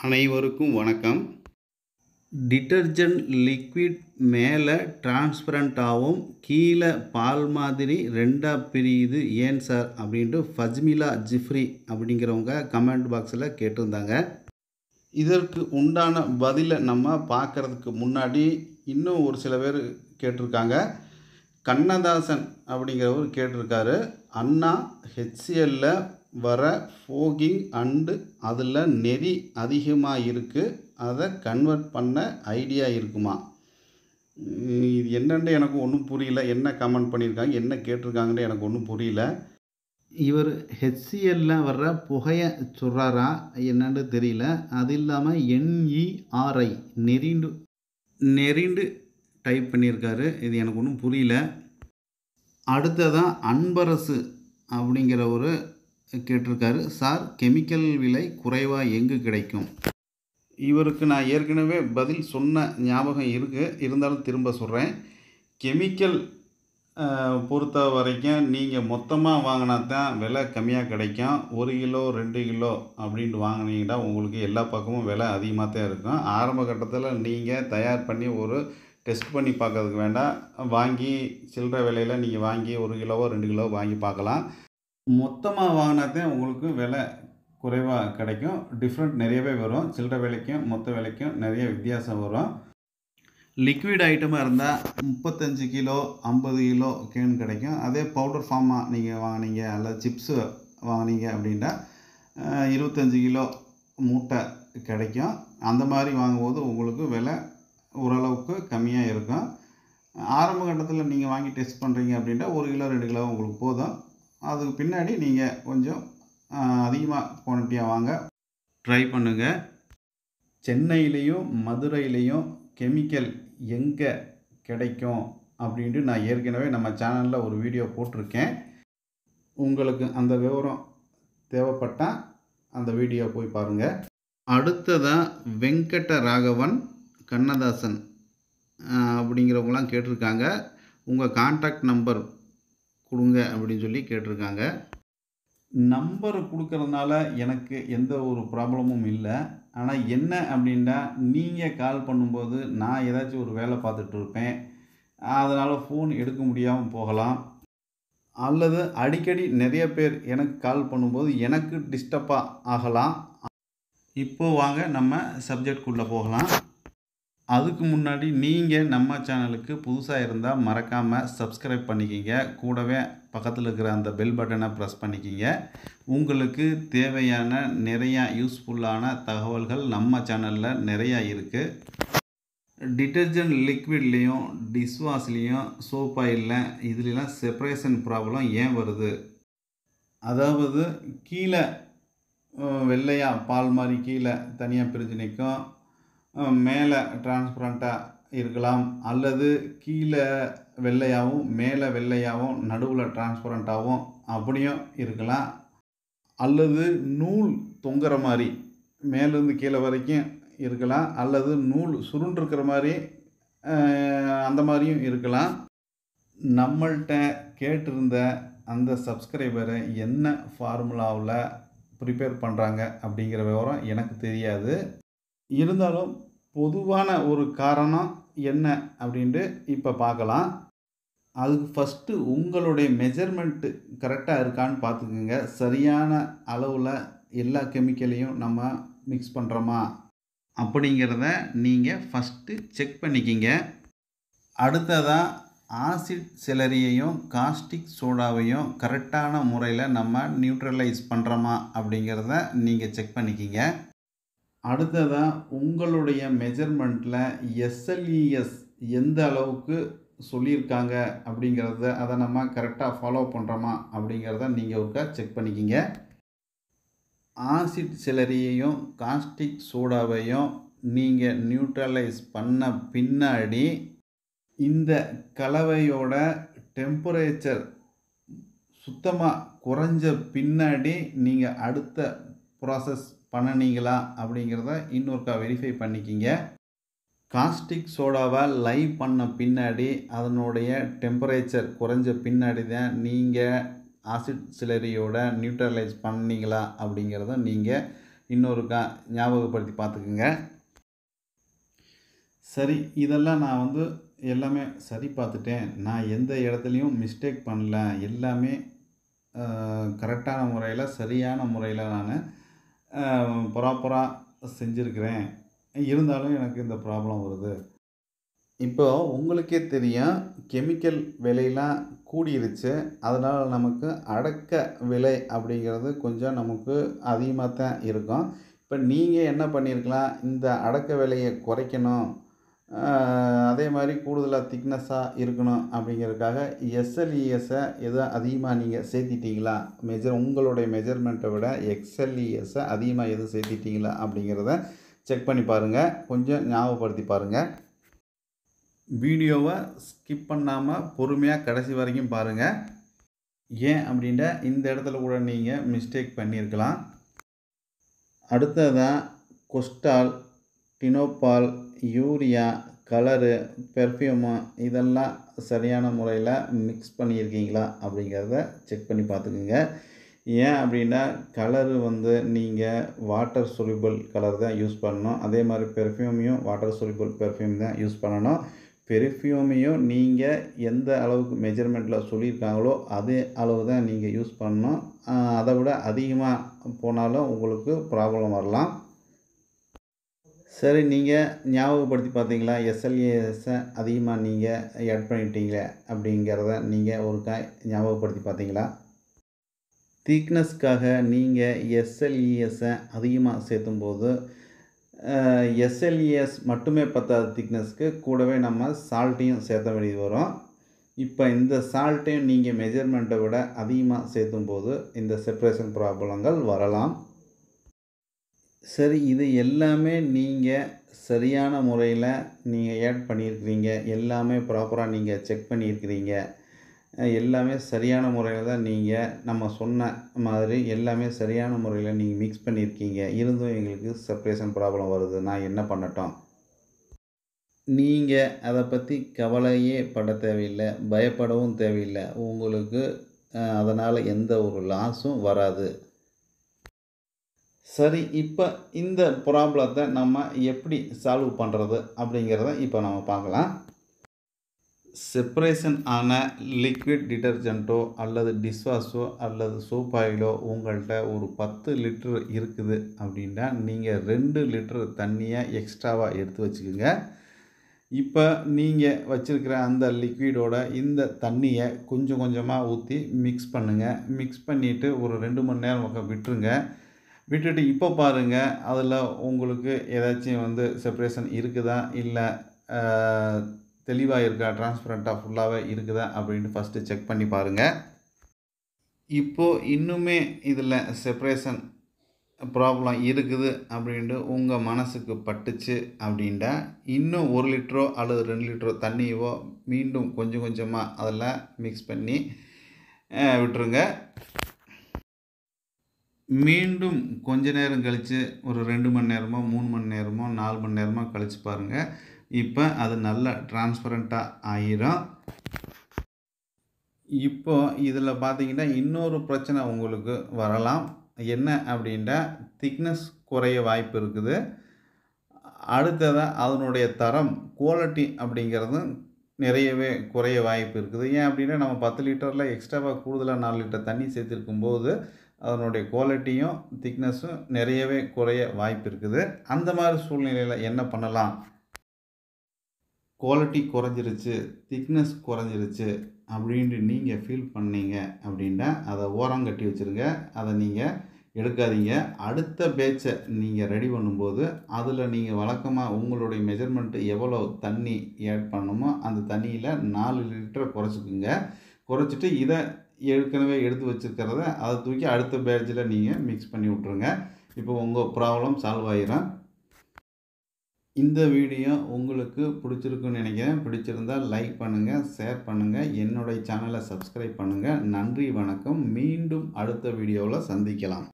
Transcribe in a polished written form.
அனைவருக்கும் வணக்கம். Detergent liquid மேலே டிரான்ஸ்பரண்ட்டாகவும் கீழே பால் மாதிரி ரெண்டாக பிரியுது ஏன் சார் அப்படின்ட்டு ஃபஜ்மிலா ஜிஃப்ரி அப்படிங்கிறவங்க கமெண்ட் பாக்ஸில் கேட்டிருந்தாங்க. இதற்கு உண்டான பதிலை நம்ம பார்க்குறதுக்கு முன்னாடி இன்னும் ஒரு சில பேர் கேட்டிருக்காங்க. கண்ணதாசன் அப்படிங்கிறவர் கேட்டிருக்காரு, அண்ணா ஹெச்சிஎல்ல வர ஃபோகிங் அண்டு அதில் நெறி அதிகமாக இருக்குது, அதை கன்வெர்ட் பண்ண ஐடியா இருக்குமா? இது என்னென்னு எனக்கு ஒன்றும் புரியல. என்ன கமெண்ட் பண்ணியிருக்காங்க, என்ன கேட்டிருக்காங்கன்னு எனக்கு ஒன்றும் புரியல. இவர் ஹெச்சிஎல்ல வர்ற புகையை சொல்கிறாரா என்னன்னு தெரியல. அது இல்லாமல் NERI நெறிண்டு டைப் பண்ணியிருக்காரு. இது எனக்கு ஒன்றும் புரியல. அடுத்ததான் அன்பரசு அப்படிங்கிற ஒரு கேட்டிருக்காரு, சார் கெமிக்கல் விலை குறைவாக எங்கு கிடைக்கும்? இவருக்கு நான் ஏற்கனவே பதில் சொன்ன ஞாபகம் இருக்குது, இருந்தாலும் திரும்ப சொல்கிறேன். கெமிக்கல் பொறுத்த வரைக்கும் நீங்கள் மொத்தமாக வாங்கினா தான் விலை கம்மியாக கிடைக்கும். 1 கிலோ 2 கிலோ அப்படின்ட்டு வாங்கினீங்கன்னா உங்களுக்கு எல்லா பக்கமும் விலை அதிகமாக தான் இருக்கும். ஆரம்ப கட்டத்தில் நீங்கள் தயார் பண்ணி ஒரு டெஸ்ட் பண்ணி பார்க்கறதுக்கு வேண்டாம், வாங்கி சில்லறை விலையில் நீங்கள் வாங்கி 1 கிலோவோ 2 கிலோ வாங்கி பார்க்கலாம். மொத்தமாக வாங்கினா தான் உங்களுக்கு விலை குறைவாக கிடைக்கும். டிஃப்ரெண்ட் நிறையவே வரும். சில்லறை விலைக்கும் மொத்த விலைக்கும் நிறைய வித்தியாசம் வரும். லிக்விட் ஐட்டமாக இருந்தால் 35 கிலோ 50 கிலோ கேன் கிடைக்கும். அதே பவுடர் ஃபார்மாக நீங்கள் வாங்கினீங்க அல்லது சிப்ஸு வாங்கினீங்க அப்படின்னா 25 கிலோ மூட்டை கிடைக்கும். அந்த மாதிரி வாங்கும்போது உங்களுக்கு விலை ஓரளவுக்கு கம்மியாக இருக்கும். ஆரம்ப கட்டத்தில் நீங்கள் வாங்கி டெஸ்ட் பண்ணுறீங்க அப்படின்னா 1 கிலோ 2 கிலோ உங்களுக்கு போதும். அதுக்கு பின்னாடி நீங்கள் கொஞ்சம் அதிகமாக குவான்டிட்டியாக வாங்க ட்ரை பண்ணுங்கள். சென்னையிலையும் மதுரையிலையும் கெமிக்கல் எங்கே கிடைக்கும் அப்படின்ட்டு நான் ஏற்கனவே நம்ம சேனலில் ஒரு வீடியோ போட்டிருக்கேன். உங்களுக்கு அந்த விவரம் தேவைப்பட்டால் அந்த வீடியோ போய் பாருங்கள். அடுத்ததாக வெங்கடராகவன் கண்ணதாசன் அப்படிங்கிறவங்களாம் கேட்டிருக்காங்க, உங்கள் கான்டாக்ட் நம்பர் கொடுங்க அப்படின்னு சொல்லி கேட்டிருக்காங்க. நம்பர் கொடுக்கறதுனால எனக்கு எந்த ஒரு ப்ராப்ளமும் இல்லை. ஆனால் என்ன அப்படின்னா, நீங்கள் கால் பண்ணும்போது நான் ஏதாச்சும் ஒரு வேலை பார்த்துட்டு இருப்பேன், அதனால் ஃபோன் எடுக்க முடியாமல் போகலாம். அல்லது அடிக்கடி நிறைய பேர் எனக்கு கால் பண்ணும்போது எனக்கு டிஸ்டர்பாக ஆகலாம். இப்போது வாங்க நம்ம சப்ஜெக்ட்குள்ளே போகலாம். அதுக்கு முன்னாடி நீங்கள் நம்ம சேனலுக்கு புதுசாக இருந்தால் மறக்காமல் சப்ஸ்கிரைப் பண்ணிக்கிங்க. கூடவே பக்கத்தில் இருக்கிற அந்த பெல் பட்டனை ப்ரெஸ் பண்ணிக்கிங்க. உங்களுக்கு தேவையான நிறையா யூஸ்ஃபுல்லான தகவல்கள் நம்ம சேனலில் நிறையா இருக்குது. டிட்டர்ஜென்ட் லிக்விட்லேயும் டிஷ்வாஷ்லேயும் சோப் ஆயிலில் இதுலாம் செப்பரேஷன் ப்ராப்ளம் ஏன் வருது? அதாவது கீழே வெள்ளையாக பால் மாதிரி கீழே தனியாக பிரிஞ்சு நிற்கும், மேலே டிரான்ஸ்பரண்ட்டாக இருக்கலாம், அல்லது கீழே வெள்ளையாகவும் மேலே வெள்ளையாகவும் நடுவில் டிரான்ஸ்பரண்ட்டாகவும் அப்படியும் இருக்கலாம், அல்லது நூல் தொங்குற மாதிரி மேலேருந்து கீழே வரைக்கும் இருக்கலாம், அல்லது நூல் சுருண்டிருக்கிற மாதிரி அந்த மாதிரியும் இருக்கலாம். நம்மள்கிட்ட கேட்டிருந்த அந்த சப்ஸ்கிரைபரை என்ன ஃபார்முலாவில் ப்ரிப்பேர் பண்ணுறாங்க அப்படிங்கிற விவரம் எனக்கு தெரியாது. இருந்தாலும் பொதுவான ஒரு காரணம் என்ன அப்படின்ட்டு இப்போ பார்க்கலாம். அதுக்கு ஃபஸ்ட்டு உங்களுடைய மெஜர்மெண்ட்டு கரெக்டாக இருக்கான்னு பார்த்துக்குங்க. சரியான அளவில் எல்லா கெமிக்கலையும் நம்ம மிக்ஸ் பண்ணுறோமா அப்படிங்கிறத நீங்கள் ஃபஸ்ட்டு செக் பண்ணிக்கிங்க. அடுத்ததாக ஆசிட் செலரியையும் காஸ்டிக் சோடாவையும் கரெக்டான முறையில் நம்ம நியூட்ரலைஸ் பண்ணுறோமா அப்படிங்கிறத நீங்கள் செக் பண்ணிக்கிங்க. அடுத்ததாக உங்களுடைய மெஜர்மெண்ட்டில் SLES எந்த அளவுக்கு சொல்லியிருக்காங்க அப்படிங்கிறத அதை நம்ம கரெக்டாக ஃபாலோ பண்ணுறோமா அப்படிங்கிறத நீங்கள் ஒருக்கா செக் பண்ணிக்கிங்க. ஆசிட் செலரியையும் காஸ்டிக் சோடாவையும் நீங்கள் நியூட்ரலைஸ் பண்ண பின்னாடி இந்த கலவையோட டெம்பரேச்சர் சுத்தமாக குறைஞ்ச பின்னாடி நீங்கள் அடுத்த ப்ராசஸ் பண்ணினீங்களா அப்படிங்கிறத இன்னொருக்கா வெரிஃபை பண்ணிக்கிங்க. காஸ்டிக் சோடாவை லைவ் பண்ண பின்னாடி அதனுடைய டெம்பரேச்சர் குறைஞ்ச பின்னாடி தான் நீங்கள் ஆசிட் சிலரியோட நியூட்ரலைஸ் பண்ணீங்களா அப்படிங்கிறத நீங்கள் இன்னொருக்கா ஞாபகப்படுத்தி பார்த்துக்குங்க. சரி, இதெல்லாம் நான் வந்து எல்லாமே சரி பார்த்துட்டேன், நான் எந்த இடத்துலையும் மிஸ்டேக் பண்ணல, எல்லாமே கரெக்டான முறையில் சரியான முறையில் நான் ப்ராப்பராக செஞ்சுருக்கிறேன், இருந்தாலும் எனக்கு இந்த ப்ராப்ளம் வருது. இப்போ உங்களுக்கே தெரியும், கெமிக்கல் விலையெல்லாம் கூடிருச்சு. அதனால் நமக்கு அடக்க விலை அப்படிங்கிறது கொஞ்சம் நமக்கு அதிகமாக தான் இருக்கும். இப்போ நீங்கள் என்ன பண்ணியிருக்கலாம், இந்த அடக்க விலையை குறைக்கணும், அதே மாதிரி கூடுதலாக திக்னஸாக இருக்கணும் அப்படிங்கிறதுக்காக எஸ்எல்இஎஸை எதோ அதிகமாக நீங்கள் சேர்த்திட்டீங்களா, உங்களுடைய மெஜர்மெண்ட்டை விட எக்ஸ்எல்இஎஸை அதிகமாக எதுவும் சேர்த்திட்டீங்களா அப்படிங்கிறத செக் பண்ணி பாருங்கள். கொஞ்சம் ஞாபகப்படுத்தி பாருங்கள். வீடியோவை ஸ்கிப் பண்ணாமல் பொறுமையாக கடைசி வரைக்கும் பாருங்கள். ஏன் அப்படின்னா இந்த இடத்துல கூட நீங்கள் மிஸ்டேக் பண்ணியிருக்கலாம். அடுத்ததான் கொஸ்டால், டினோபால், யூரியா, கலரு, பெர்ஃப்யூமு இதெல்லாம் சரியான முறையில் மிக்ஸ் பண்ணியிருக்கீங்களா அப்படிங்கிறத செக் பண்ணி பார்த்துக்குங்க. ஏன் அப்படின்னா கலரு வந்து நீங்கள் வாட்டர் சொல்யூபிள் கலர் தான் யூஸ் பண்ணணும். அதே மாதிரி பெர்ஃப்யூமையும் வாட்டர் சொல்யூபிள் பெர்ஃப்யூம் தான் யூஸ் பண்ணணும். பெர்ஃப்யூமையும் நீங்கள் எந்த அளவுக்கு மெஜர்மெண்ட்டில் சொல்லியிருக்காங்களோ அதே அளவு தான் நீங்கள் யூஸ் பண்ணணும். அதை விட அதிகமாக போனாலும் உங்களுக்கு ப்ராப்ளம் வரலாம். சரி, நீங்கள் ஞாபகப்படுத்தி பார்த்தீங்களா, எஸ்எல்ஏஎஸை அதிகமாக நீங்கள் ஆட் பண்ணிட்டீங்க அப்படிங்கிறத நீங்கள் ஒருக்கா ஞாபகப்படுத்தி பார்த்தீங்களா? திக்னஸ்க்காக நீங்கள் எஸ்எல்இஎஸை அதிகமாக சேர்த்தும்போது எஸ்எல்இஎஸ் மட்டுமே பத்தாத திக்னஸ்க்கு கூடவே நம்ம சால்ட்டையும் சேர்த்த வேண்டியது வரும். இப்போ இந்த சால்ட்டையும் நீங்கள் மெஜர்மெண்ட்டை விட அதிகமாக சேர்த்தும்போது இந்த செப்பரேஷன் ப்ராப்ளங்கள் வரலாம். சரி, இது எல்லாமே நீங்கள் சரியான முறையில் நீங்கள் ஆட் பண்ணியிருக்கிறீங்க, எல்லாமே ப்ராப்பராக நீங்கள் செக் பண்ணியிருக்கிறீங்க, எல்லாமே சரியான முறையில் தான் நீங்கள் நம்ம சொன்ன மாதிரி எல்லாமே சரியான முறையில் நீங்கள் மிக்ஸ் பண்ணியிருக்கீங்க, இருந்தும் எங்களுக்கு செப்பரேஷன் ப்ராப்ளம் வருது, நான் என்ன பண்ணட்டும்? நீங்கள் அதை பற்றி கவலையே பட தேவையில்லை, பயப்படவும் தேவையில்லை. உங்களுக்கு அதனால் எந்த ஒரு லாஸும் வராது. சரி, இப்போ இந்த ப்ராப்ளத்தை நம்ம எப்படி சால்வ் பண்ணுறது அப்படிங்கிறத இப்போ நம்ம பார்க்கலாம். செப்பரேஷன் ஆன லிக்விட் டிட்டர்ஜென்ட்டோ அல்லது டிஷ்வாஷோ அல்லது சோப் ஆயிலோ உங்கள்கிட்ட ஒரு 10 லிட்டர் இருக்குது அப்படின்னா நீங்கள் 2 லிட்டர் தண்ணியை எக்ஸ்ட்ராவாக எடுத்து வச்சுக்கோங்க. இப்போ நீங்கள் வச்சுருக்கிற அந்த லிக்விடோட இந்த தண்ணியை கொஞ்சம் கொஞ்சமாக ஊற்றி மிக்ஸ் பண்ணுங்கள். மிக்ஸ் பண்ணிவிட்டு ஒரு 2 மணி நேரம் பக்கம் விட்டுருங்க. விட்டுட்டு இப்போ பாருங்கள், அதில் உங்களுக்கு ஏதாச்சும் வந்து செப்பரேஷன் இருக்குதா, இல்லை தெளிவாக இருக்கா, டிரான்ஸ்பரண்ட்டாக ஃபுல்லாகவே இருக்குதா அப்படின்ட்டு ஃபஸ்ட்டு செக் பண்ணி பாருங்கள். இப்போது இன்னுமே இதில் செப்பரேஷன் ப்ராப்ளம் இருக்குது அப்படின்ட்டு உங்கள் மனசுக்கு பட்டுச்சு அப்படின்ட்டா இன்னும் 1 லிட்டரோ அல்லது 2 லிட்டரோ தண்ணியவோ மீண்டும் கொஞ்சம் கொஞ்சமாக அதில் மிக்ஸ் பண்ணி விட்டுருங்க. மீண்டும் கொஞ்ச நேரம் கழித்து ஒரு 2 மணி நேரமோ 3 மணி நேரமோ 4 மணி நேரமோ கழித்து பாருங்கள். இப்போ அது நல்லா டிரான்ஸ்பரண்ட்டாக ஆயிரும். இப்போ இதில் பார்த்தீங்கன்னா இன்னொரு பிரச்சனை உங்களுக்கு வரலாம். என்ன அப்படின்ட்டா திக்னஸ் குறைய வாய்ப்பு இருக்குது. அடுத்ததாக அதனுடைய தரம், குவாலிட்டி அப்படிங்கிறதும் நிறையவே குறைய வாய்ப்பு இருக்குது. ஏன் அப்படின்னா நம்ம 10 லிட்டரில் எக்ஸ்ட்ராவாக கூடுதலாக 4 லிட்டர் தண்ணி சேர்த்துருக்கும்போது அதனுடைய குவாலிட்டியும் திக்னஸும் நிறையவே குறைய வாய்ப்பு இருக்குது. அந்த மாதிரி சூழ்நிலையில் என்ன பண்ணலாம்? குவாலிட்டி குறைஞ்சிருச்சு, திக்னஸ் குறைஞ்சிருச்சு அப்படின்ட்டு நீங்கள் ஃபீல் பண்ணீங்க அப்படின்னா அதை ஓரம் கட்டி வச்சுருங்க. அதை நீங்கள் எடுக்காதீங்க. அடுத்த பேட்சை நீங்கள் ரெடி பண்ணும்போது அதில் நீங்கள் வழக்கமாக உங்களுடைய மெஜர்மெண்ட்டு எவ்வளோ தண்ணி ஆட் பண்ணணுமோ அந்த தண்ணியில் 4 லிட்டரை குறைச்சிக்குங்க. குறைச்சிட்டு இதை ஏற்கனவே எடுத்து வச்சுருக்கிறத அதை தூக்கி அடுத்த பேட்சில் நீங்கள் மிக்ஸ் பண்ணி விட்ருங்க. இப்போ உங்கள் ப்ராப்ளம் சால்வ் ஆகிரும். இந்த வீடியோ உங்களுக்கு பிடிச்சிருக்குன்னு நினைக்கிறேன். பிடிச்சிருந்தால் லைக் பண்ணுங்கள், ஷேர் பண்ணுங்கள், என்னுடைய சேனலை சப்ஸ்கிரைப் பண்ணுங்கள். நன்றி, வணக்கம். மீண்டும் அடுத்த வீடியோவில் சந்திக்கலாம்.